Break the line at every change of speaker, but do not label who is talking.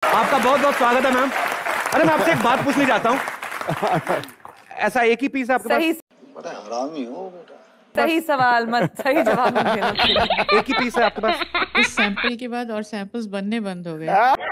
आपका बहुत बहुत स्वागत है मैम। अरे मैं आपसे एक बात पूछनी चाहता हूँ, ऐसा एक ही पीस है आपके पास?
बड़ा हरामी हो बेटा।
सही सवाल मत, सही जवाब मत देना।
एक ही पीस है आपके पास?
इस सैंपल के बाद और सैंपल्स बनने बंद हो गए।